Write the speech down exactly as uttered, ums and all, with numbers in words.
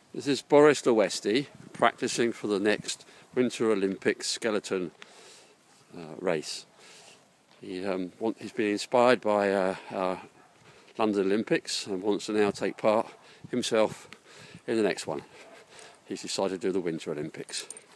This is Boris the Westie practicing for the next Winter Olympics skeleton uh, race. He, um, want, he's been inspired by uh, our London Olympics and wants to now take part himself in the next one. He's decided to do the Winter Olympics.